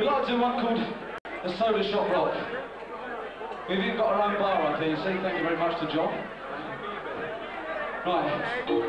We like to do one called the Soda Shop Rock. We've even got our own bar up here, you see. Thank you very much to John. Right.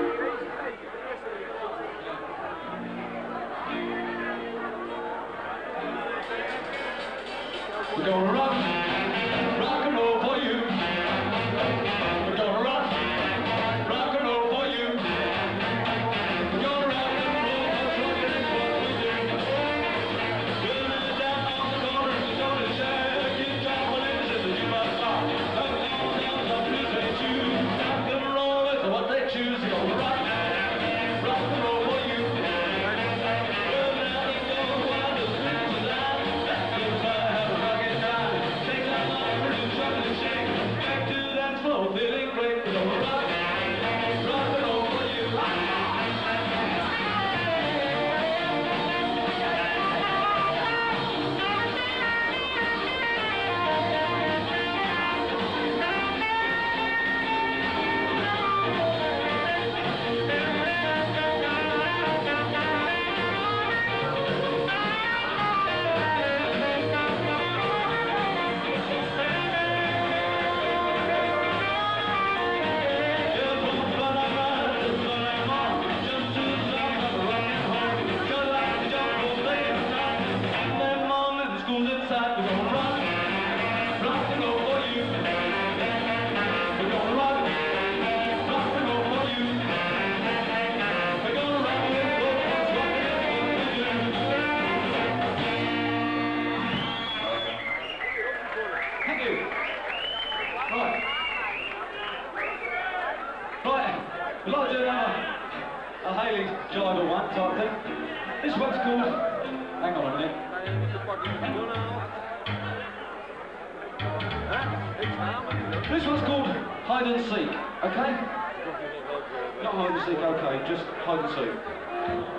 We're gonna rock and roll for you. We're gonna rock and roll for you. We're gonna rock and roll, that's what we do. We'll live down on the corner, we're gonna share, keep traveling to the jukebox bar. Up down, some blues they choose. Rock and roll is what they choose. We're gonna rock and roll for you. Well, now you go wild as soon as that goes by. Have a rockin' time. Take that long pretty truck and shake. Back to the dance floor, feeling great. We're gonna rock and roll for you. We'd like to do a Haley Jiver one type thing. This one's called, hang on a minute. This one's called Hide and Seek, okay? Not Hide and Seek, okay, just Hide and Seek.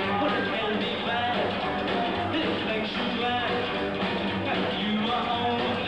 You are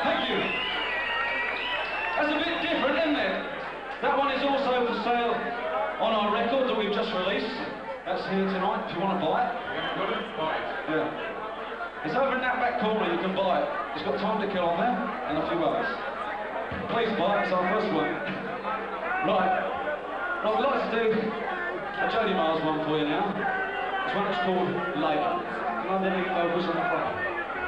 Thank you. That's a bit different, isn't it? That one is also for sale on our record that we've just released. That's here tonight, if you want to buy it. Yeah. It's over in that back corner, you can buy it. It's got Time to Kill on there, and a few others. Please buy it, it's our first one. Right. Well, we'd like to do a Jody Miles one for you now. This one is called Labour. Can I then focus on the front?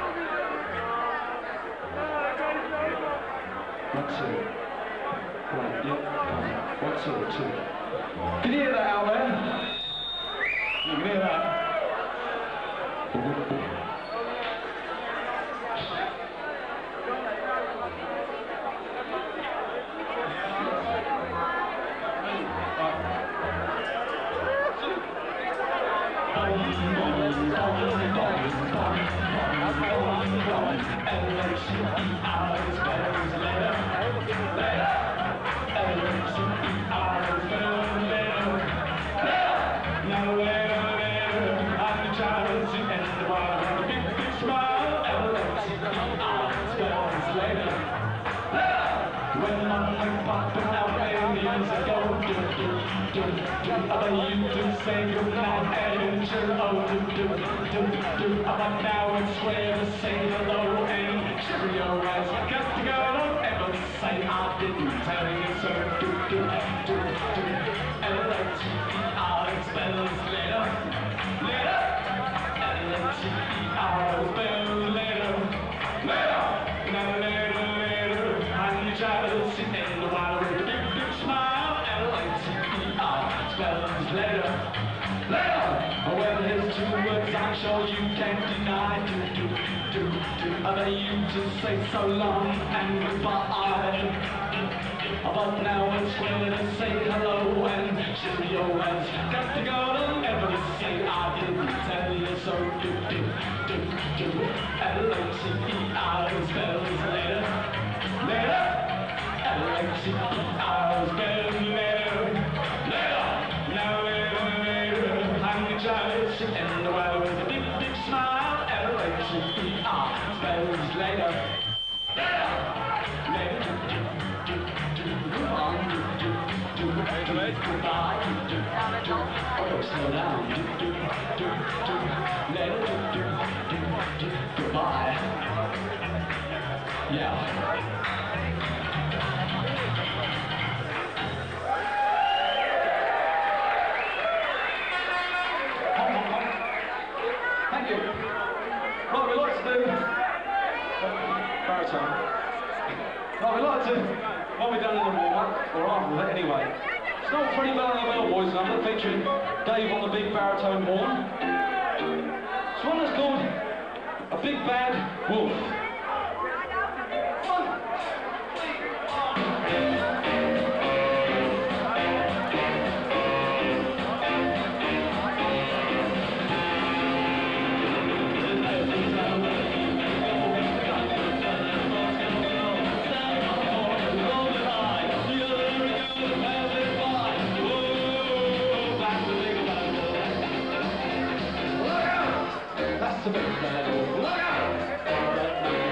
1, 2. Right, yep. 1, 2, 2. Can you hear that out there? You can hear that. Say goodnight and about now and swear to say hello and cheerio as I got to go. Don't ever say I didn't tell you so. L-A-T-E-R spells later. Later. L-A-T-E-R spells later. Later. Now later. And you try to sit in the water with a big, big smile. L-A-T-E-R spells later. Well, there's 2 words I'm sure you can't deny. They used to say so long and goodbye. But now it's where to say hello and cheerio has got to go. Don't ever say I didn't tell you so. L-A-T-E-R spells later. Later. L-A-T-E-R spells later. Later. Now and the world with a big, big smile. L-A-T-E-R spells later. Later. Goodbye. Oh, slow down. Later. Goodbye. Yeah. Thank you. Right, we'd like to do baritone. Right, we'd like to, what we've done in the warm-up, or after it anyway. It's not Freddie Bell and the Bellboys number, featuring Dave on the big baritone horn. This one is called A Big Bad Wolf. That's a big bad wolf. Look out!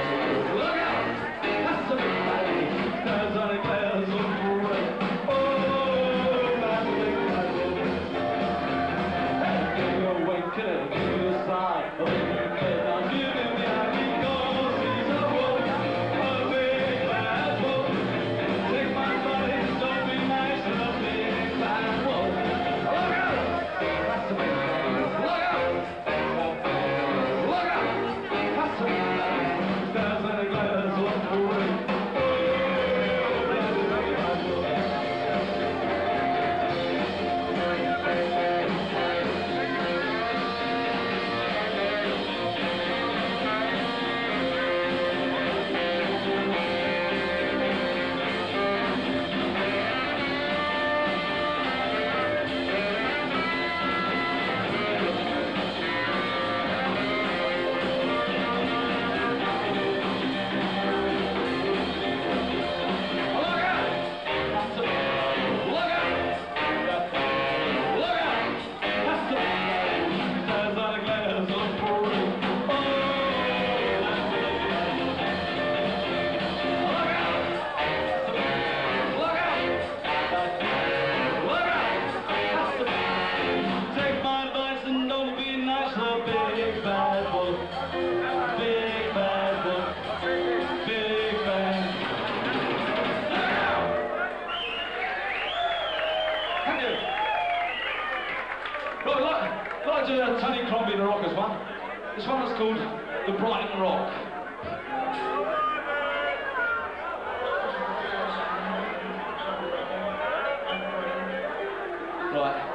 Right.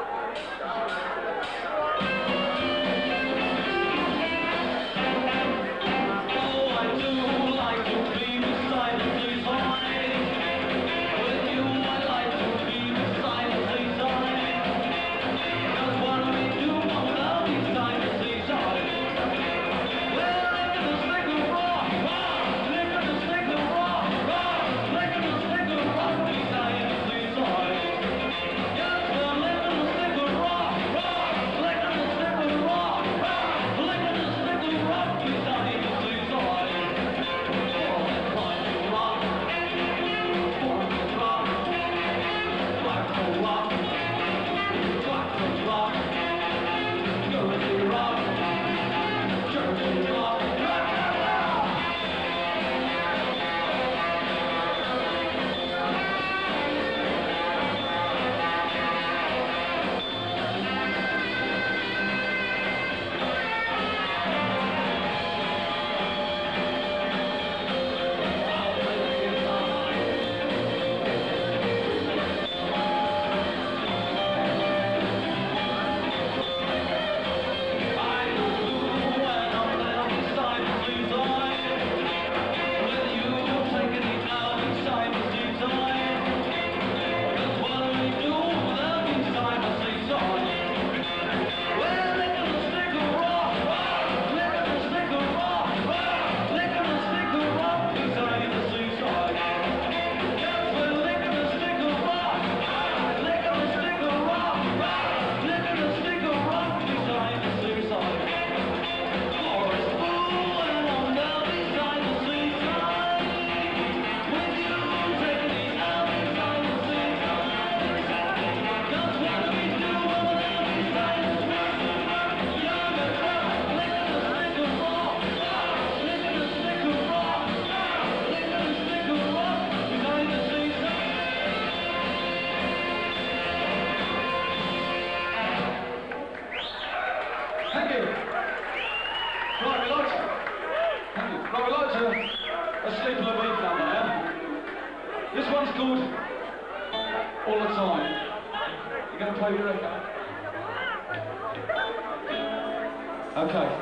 Thank you. Right, we like to. Thank you. Right, we like to a Sleep of a Beat number, yeah? This one's called All the Time. You're going to play your record? Okay.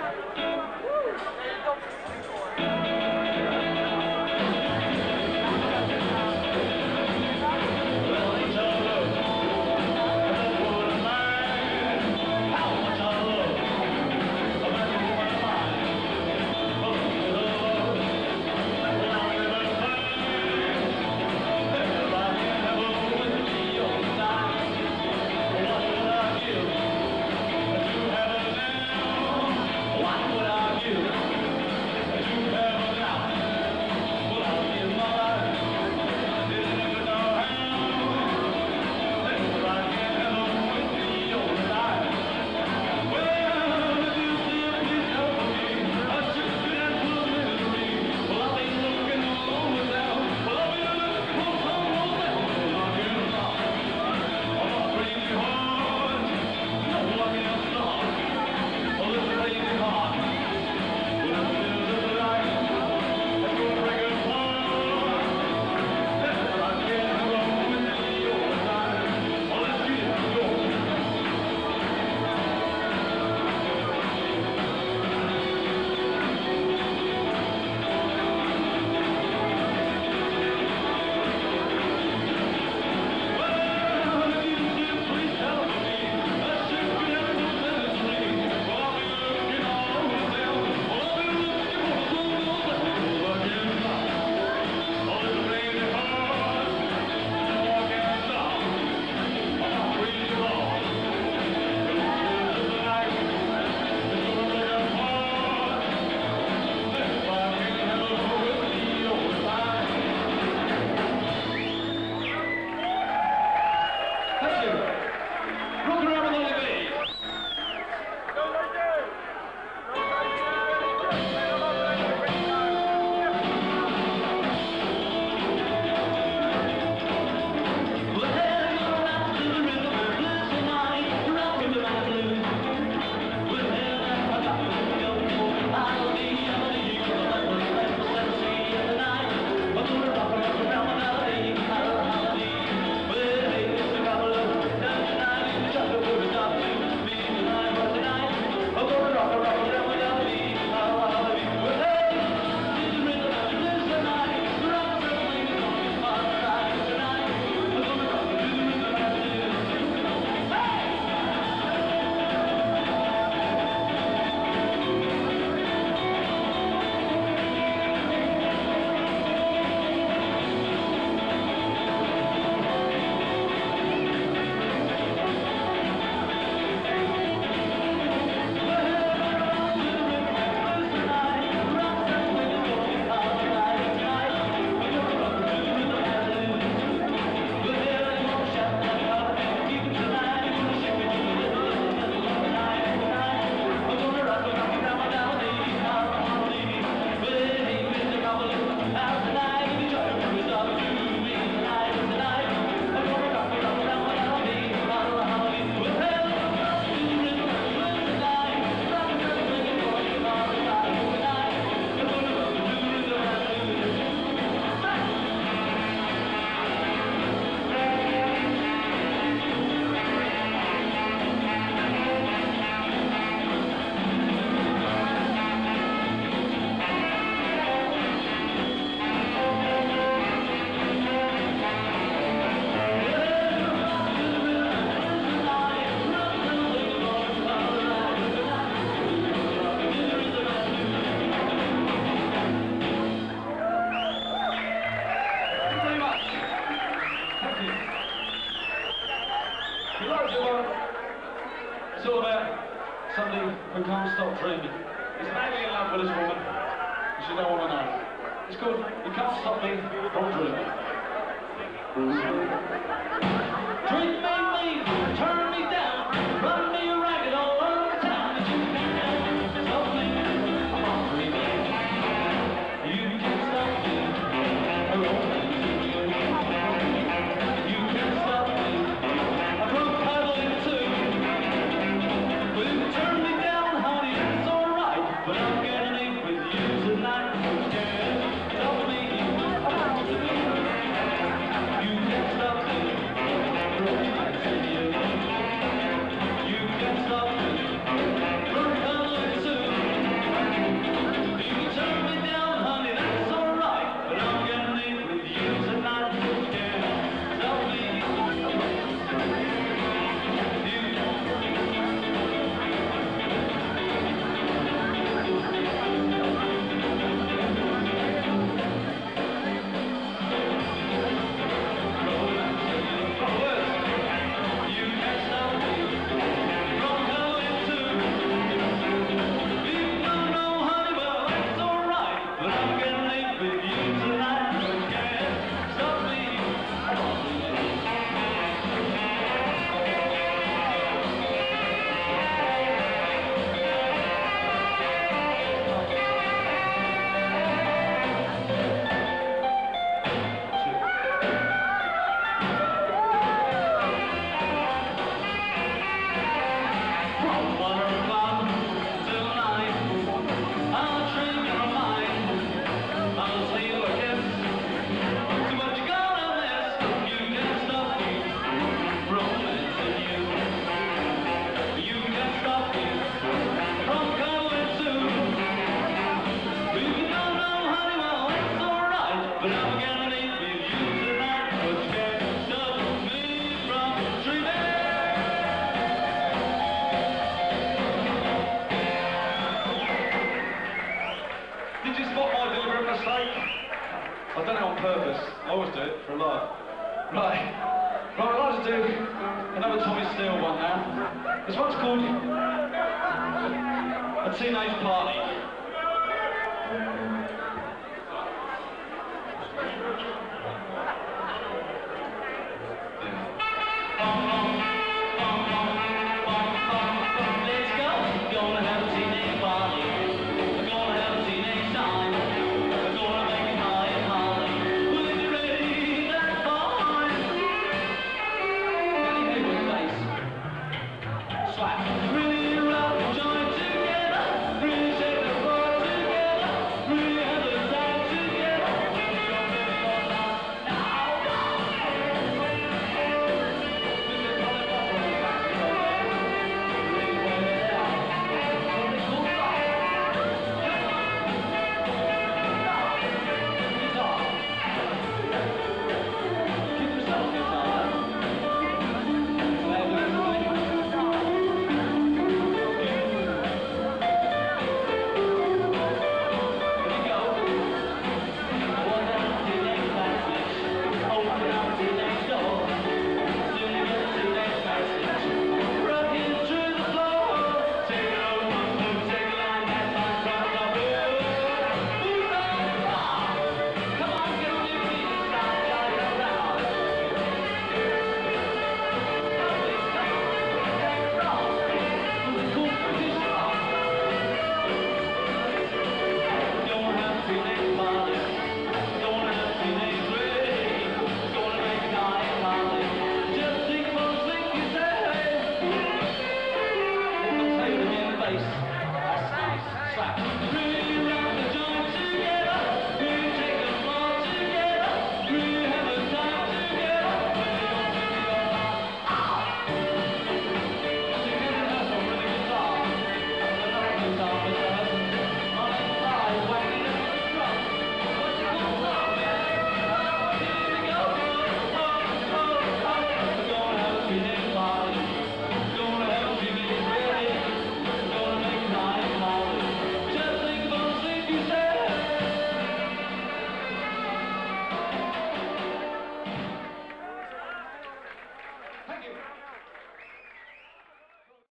can't stop dreaming. He's madly in love with this woman, and she don't want to know. It's called You Can't Stop Me From Dreaming. Treat me mean, turn me down, run me ragged all over town, but you can't stop me from dreaming. You can't stop me from dreaming. You can't stop me. I broke cuddle in two. Well, you can turn me down, honey, that's alright, but I'm gonna leave with you tonight. You can't stop me from dreaming. You can't stop me from romancing you. You can't stop me from cuddling too. You can turn me down, honey, that's alright, but I'm gonna leave with you tonight. You can't stop me from romancing you. Did you spot my deliberate mistake? I've done it on purpose. I always do it for a laugh. Right. I'd like to do another Tommy Steele one now. This one's called A Teenage Party.